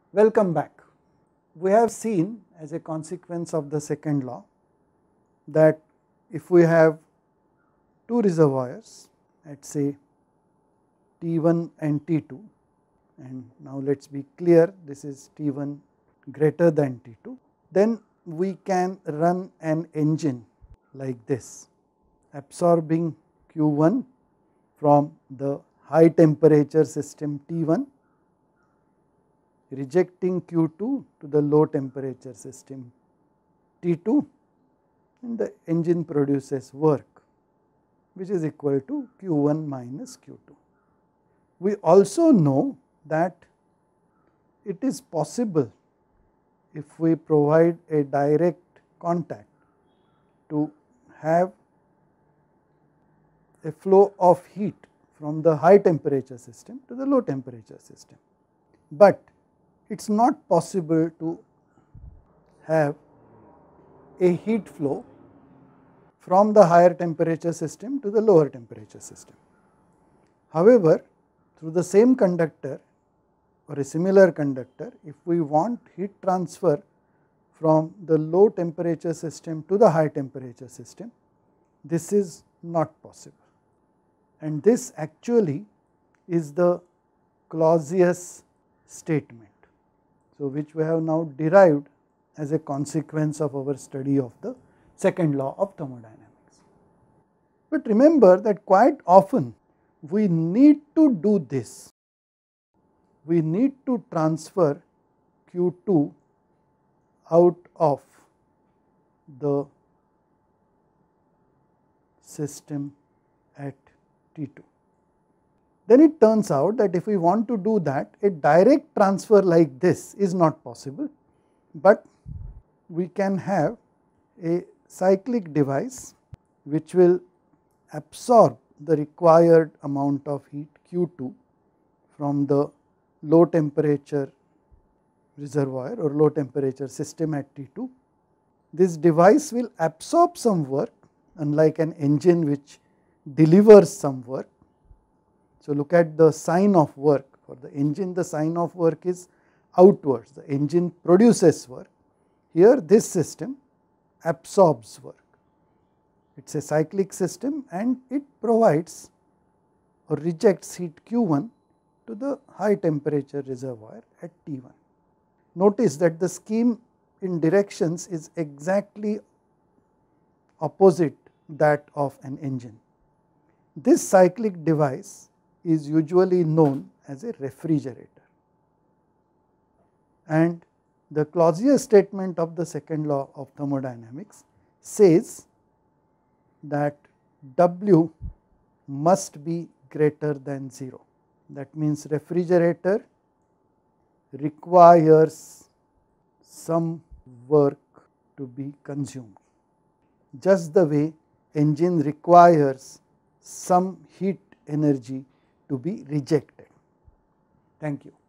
Welcome back. We have seen as a consequence of the second law that if we have two reservoirs at say T1 and T2, and now let us be clear, this is T1 greater than T2, then we can run an engine like this, absorbing Q1 from the high temperature system T1, rejecting Q2 to the low temperature system T2, and the engine produces work which is equal to Q1 minus Q2. We also know that it is possible, if we provide a direct contact, to have a flow of heat from the high temperature system to the low temperature system, but it is not possible to have a heat flow from the higher temperature system to the lower temperature system. However, through the same conductor or a similar conductor, if we want heat transfer from the low temperature system to the high temperature system, this is not possible, and this actually is the Clausius statement. So, which we have now derived as a consequence of our study of the second law of thermodynamics. But remember that quite often we need to do this. We need to transfer Q2 out of the system at T2. Then it turns out that if we want to do that, a direct transfer like this is not possible, but we can have a cyclic device which will absorb the required amount of heat Q2 from the low temperature reservoir or low temperature system at T2. This device will absorb some work, unlike an engine which delivers some work. So, look at the sign of work. For the engine, the sign of work is outwards, the engine produces work. Here this system absorbs work. It is a cyclic system and it provides or rejects heat Q1 to the high temperature reservoir at T1. Notice that the scheme in directions is exactly opposite that of an engine. This cyclic device is usually known as a refrigerator, and the Clausius statement of the second law of thermodynamics says that W must be greater than 0. That means refrigerator requires some work to be consumed, just the way engine requires some heat energy to be rejected. Thank you.